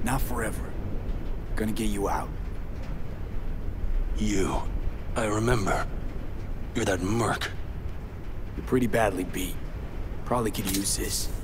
not forever. Gonna get you out. You. I remember. You're that merc. You're pretty badly beat. Probably could use this.